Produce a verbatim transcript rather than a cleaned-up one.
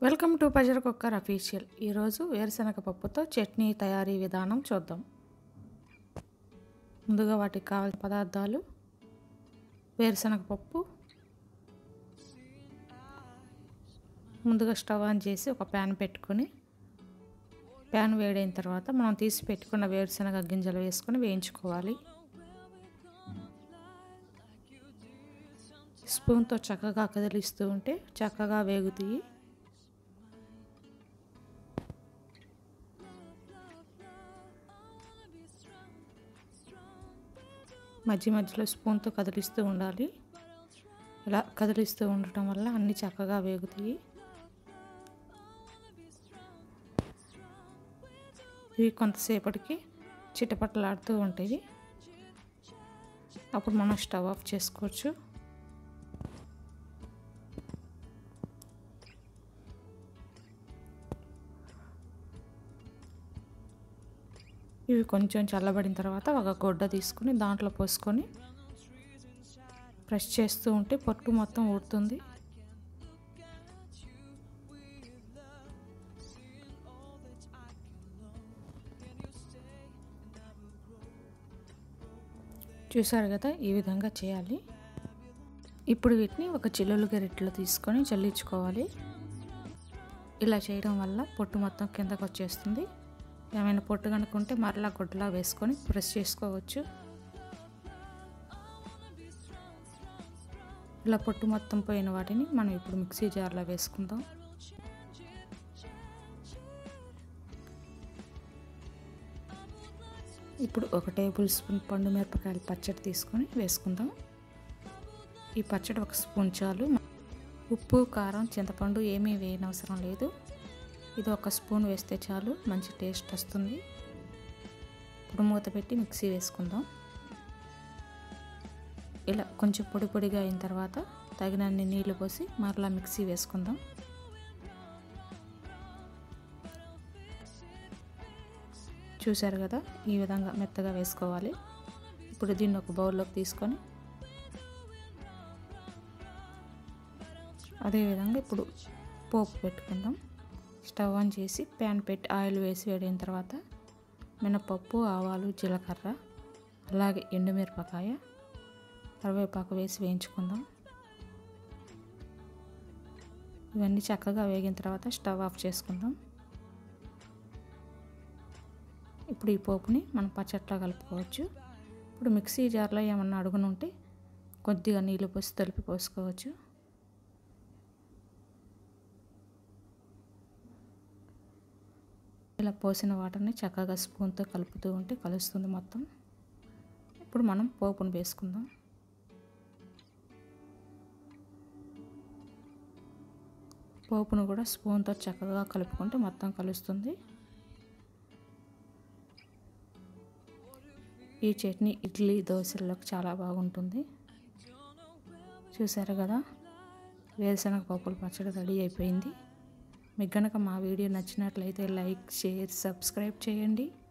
Welcome to pressure cooker official. ఈరోజు వేరుశనగ పప్పుతో చట్నీ తయారీ విధానం చూద్దాం. ముందుగా వాటికి కావాల్సిన పదార్థాలు: వేరుశనగ పప్పు. ముందుగా స్టవ్ ఆన్ చేసి ఒక ప్యాన్ పెట్టుకొని, ప్యాన్ వేడైన తర్వాత మనం తీసి పెట్టుకున్న వేరుశనగ గింజలు వేసుకొని వేయించుకోవాలి. స్పూన్తో చక్కగా కదిలిస్తూ ఉంటే చక్కగా వేగుతాయి. మధ్య మధ్యలో స్పూన్తో కదిలిస్తూ ఉండాలి. ఇలా కదిలిస్తూ ఉండటం వల్ల అన్నీ చక్కగా వేగుతాయి. ఇవి కొంతసేపటికి చిటపటలాడుతూ ఉంటాయి. అప్పుడు మనం స్టవ్ ఆఫ్ చేసుకోవచ్చు. ఇవి కొంచెం చల్లబడిన తర్వాత ఒక గుడ్డ తీసుకొని దాంట్లో పోసుకొని ప్రెస్ చేస్తూ ఉంటే పొట్టు మొత్తం ఊడుతుంది. చూసారు కదా, ఈ విధంగా చేయాలి. ఇప్పుడు వీటిని ఒక చిల్లులు గరిటెలో తీసుకొని చల్లించుకోవాలి. ఇలా చేయడం వల్ల పొట్టు మొత్తం కిందకు వచ్చేస్తుంది. ఏమైనా పొట్టు కనుక్కుంటే మరలా గుడ్డలా వేసుకొని ప్రెస్ చేసుకోవచ్చు. ఇలా పొట్టు మొత్తం పోయిన వాటిని మనం ఇప్పుడు మిక్సీ జార్లో వేసుకుందాం. ఇప్పుడు ఒక టేబుల్ స్పూన్ పండు మిరపకాయల పచ్చడి తీసుకొని వేసుకుందాం. ఈ పచ్చడి ఒక స్పూన్ చాలు. ఉప్పు, కారం, చింతపండు ఏమీ వేయనవసరం లేదు. ఇది ఒక స్పూన్ వేస్తే చాలు, మంచి టేస్ట్ వస్తుంది. ఇప్పుడు మూత పెట్టి మిక్సీ వేసుకుందాం. ఇలా కొంచెం పొడి పొడిగా అయిన తర్వాత తగినన్ని నీళ్లు పోసి మరలా మిక్సీ వేసుకుందాం. చూసారు కదా, ఈ విధంగా మెత్తగా వేసుకోవాలి. ఇప్పుడు దీన్ని ఒక బౌల్లోకి తీసుకొని అదేవిధంగా ఇప్పుడు పోపు పెట్టుకుందాం. స్టవ్ ఆన్ చేసి ప్యాన్ పెట్టి ఆయిల్ వేసి వేడిన తర్వాత మినపప్పు, ఆవాలు, జీలకర్ర, అలాగే ఎండుమిరపకాయ, కరివేపాకు వేసి వేయించుకుందాం. ఇవన్నీ చక్కగా వేగిన తర్వాత స్టవ్ ఆఫ్ చేసుకుందాం. ఇప్పుడు ఈ పోపుని మనం పచ్చట్లో కలుపుకోవచ్చు. ఇప్పుడు మిక్సీ జార్లో ఏమన్నా అడుగునుంటే కొద్దిగా నీళ్ళు పోసి తలిపి పోసుకోవచ్చు. ఇలా పోసిన వాటర్ని చక్కగా స్పూన్తో కలుపుతూ ఉంటే కలుస్తుంది మొత్తం. ఇప్పుడు మనం పోపును వేసుకుందాం. పోపును కూడా స్పూన్తో చక్కగా కలుపుకుంటే మొత్తం కలుస్తుంది. ఈ చట్నీ ఇడ్లీ, దోశలకు చాలా బాగుంటుంది. చూసారు కదా, వేరుశనగ పప్పుల పచ్చడి రెడీ అయిపోయింది. మీకు కనుక మా వీడియో నచ్చినట్లయితే లైక్, షేర్, సబ్స్క్రైబ్ చేయండి.